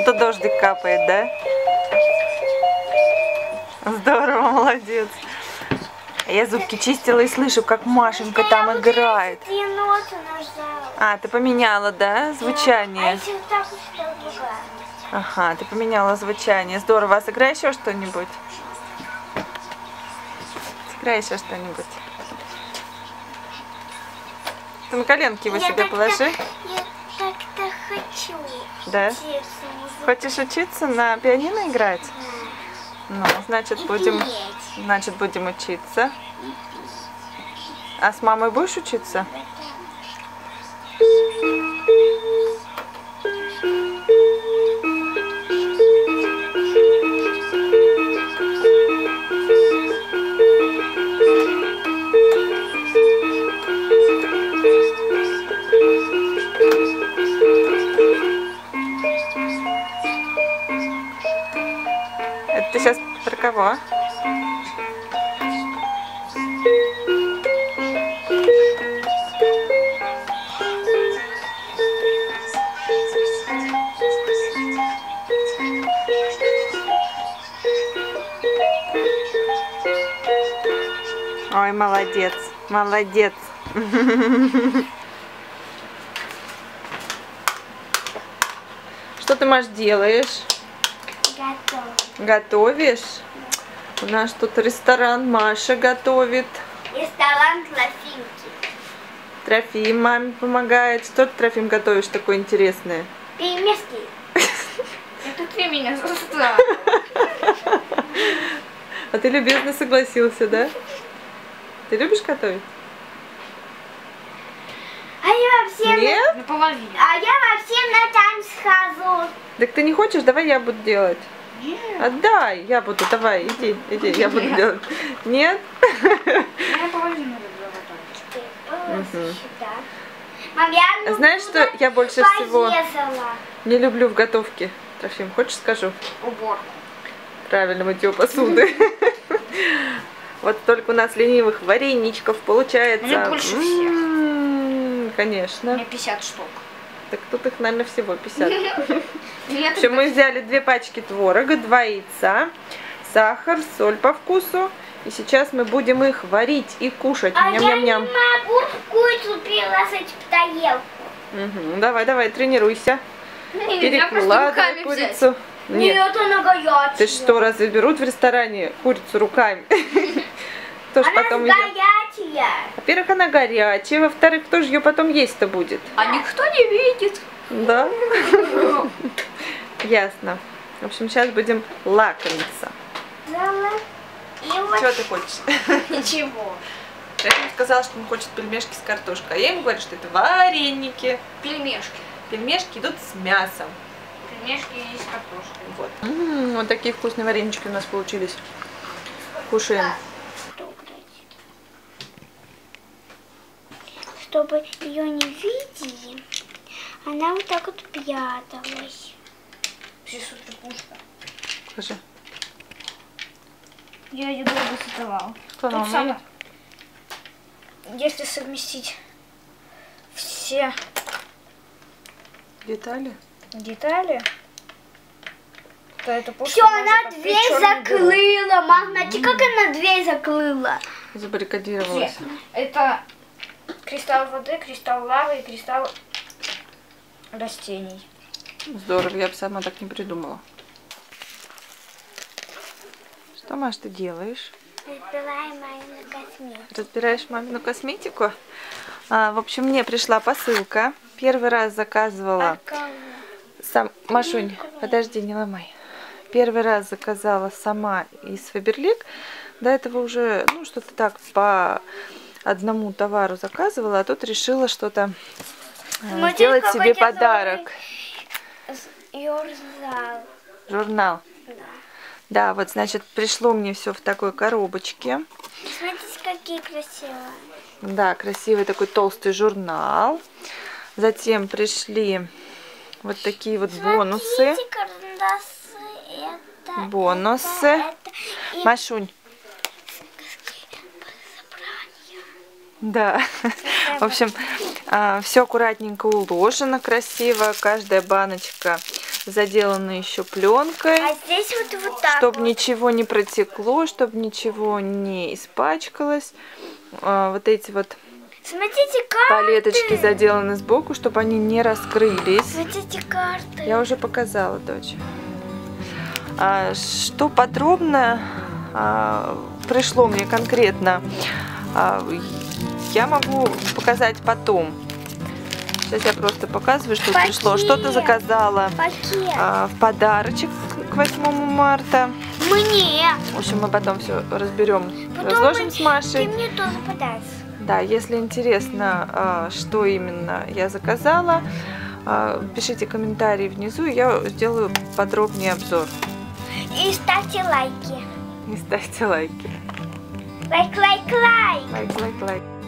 будто дождик капает, да? Здорово, молодец. Я зубки чистила и слышу, как Машенька там играет. А, ты поменяла, да, звучание? Ага, ты поменяла звучание. Здорово. А сыграй еще что-нибудь? Сыграй еще что-нибудь. Ты на коленки его себе положи. Я так-то хочу. Да? Хочешь учиться на пианино играть? Ну, значит, будем учиться. А с мамой будешь учиться? Это ты сейчас про кого? Ой, молодец, молодец. Что ты, Маш, делаешь? Готовишь? У нас тут ресторан, Маша готовит. Ресторан Трофимки. Трофим маме помогает. Что ты, Трофим, готовишь такое интересное? Пельмешки. Это ты меня заставила. А ты любезно согласился, да? Ты любишь готовить? А я вообще Нет? Наполовину. А я вообще на танец хожу. Так ты не хочешь? Давай я буду делать. Нет. Отдай, я буду. Давай, иди, я буду Нет. делать. Нет? Я наполовину люблю готовить. Сюда. Мам, я Знаешь, что я больше всего порезала. не люблю в готовке? Трофим, хочешь скажу? Уборку. Правильно, мытье посуды. Вот только у нас ленивых вареничков получается. Мне больше всех. У Конечно. меня 50 штук. Так тут их, наверное, всего 50. Я В общем, мы взяли 2 пачки творога, 2 яйца, сахар, соль по вкусу. И сейчас мы будем их варить и кушать. А я не Ням-ням-ням. могу курицу переложить в тарелку. Давай, давай, тренируйся. Нельзя просто Перекладывай руками взять. курицу. Нет, она горячая. Ты что, разве берут в ресторане курицу руками? Кто ж Она потом её... горячая. Во-первых, она горячая, во-вторых, кто же ее потом есть-то будет? А никто не видит. Да? Ясно. В общем, сейчас будем лакомиться. И вот Чего ты хочешь? Ничего. Трофим сказал, что он хочет пельмешки с картошкой. А я ему говорю, что это вареники. Пельмешки. Пельмешки идут с мясом. Пельмешки и с картошкой. Вот. Вот такие вкусные варенички у нас получились. Кушаем. чтобы ее не видели, она вот так вот пряталась. Все супер пушка. Покажи. Я ее долго создавала. Что она Тут самое. умеет? Если совместить все Детали? детали, то это пушка. Все, она дверь закрыла. Мам, смотри, как она дверь закрыла. Забаррикадировалась. Это кристалл воды, кристалл лавы и кристалл растений. Здорово, я бы сама так не придумала. Что, Маш, ты делаешь? Разбираем мою косметику. Разбираешь мамину косметику? В общем, мне пришла посылка. Первый раз заказывала... Машунь, подожди, не ломай. Первый раз заказала сама из Фаберлик. До этого уже, ну, что-то так по одному товару заказывала, а тут решила что-то сделать себе подарок. Журнал. Да, вот, значит, пришло мне все в такой коробочке. Смотрите, какие красивые. Да, красивый такой толстый журнал. Затем пришли вот такие вот бонусы. Смотрите, карандасы, это, Бонусы. это. И Машунь. Да. В общем, все аккуратненько уложено, красиво. Каждая баночка заделаны еще пленкой, А здесь вот так. чтобы ничего не протекло, чтобы ничего не испачкалось. Вот эти вот Смотрите, карты. палеточки заделаны сбоку, чтобы они не раскрылись. Смотрите, карты. Я уже показала, дочь. Что подробно пришло мне конкретно, я могу показать потом. Сейчас я просто показываю, что Пакет. пришло. Что-то заказала Пакет. в подарочек к 8 марта. Мне. В общем, мы потом все разберем, Потом разложим с Ты Машей. мне тоже подаришь. Да, если интересно, что именно я заказала, пишите комментарии внизу, и я сделаю подробнее обзор. И ставьте лайки. И ставьте лайки. Лайк, лайк, лайк. Лайк, лайк, лайк.